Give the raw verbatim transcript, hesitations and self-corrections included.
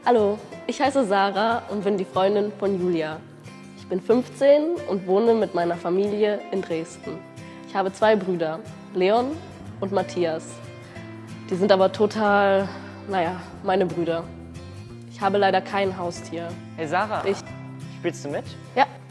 Hallo, ich heiße Sarah und bin die Freundin von Julia. Ich bin fünfzehn und wohne mit meiner Familie in Dresden. Ich habe zwei Brüder, Leon und Matthias. Die sind aber total, naja, meine Brüder. Ich habe leider kein Haustier. Hey Sarah, Ich, spielst du mit? ja.